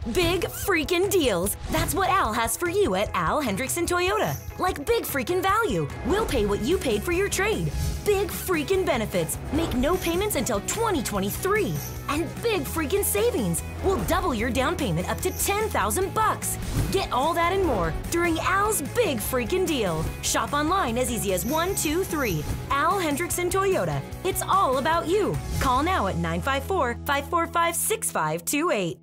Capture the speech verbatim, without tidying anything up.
Big freaking deals. That's what Al has for you at Al Hendrickson Toyota. Like big freaking value. We'll pay what you paid for your trade. Big freaking benefits. Make no payments until twenty twenty-three. And big freaking savings. We'll double your down payment up to ten thousand bucks. Get all that and more during Al's Big Freakin Deal. Shop online as easy as one, two, three. Al Hendrickson Toyota. It's all about you. Call now at nine five four, five four five, six five two eight.